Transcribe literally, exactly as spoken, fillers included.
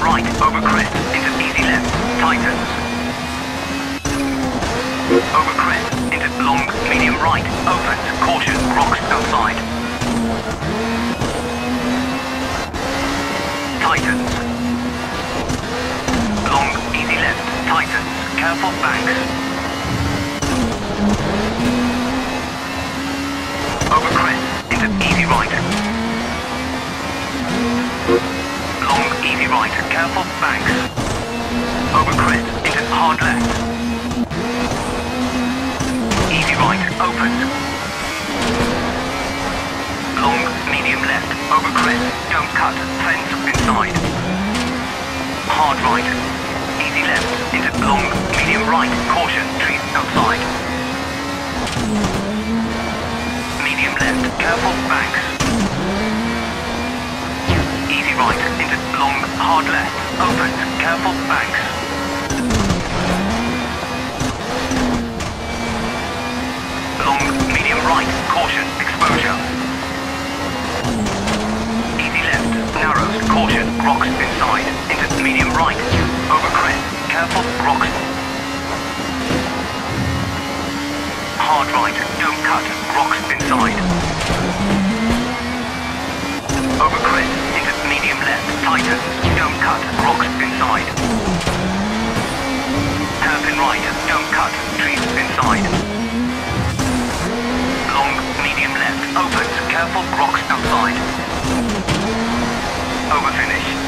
right, over crest, into easy left, tightens. Over crest, into long, medium right, opens, caution, rocks outside. Tightens. Long, easy left, tightens, careful banks. Over crest, into easy right. Long, easy right, careful banks. Over crest, into hard left. Easy right, opens. Long, medium left, over crest, don't cut, fence inside. Hard right, easy left, into long, medium right, caution, trees outside. Medium left, careful banks. Easy right, into long, hard left, opens, careful banks. Long, medium right, caution, exposure. Easy left, narrows, caution, rocks inside, into medium right, over crest, careful, rocks. Hard right, don't cut, rocks inside. Over crest, into medium left, tightens, don't cut, rocks inside. Hairpin right, don't cut, trees inside. Long, medium left, opens, careful, rocks outside. Over finish.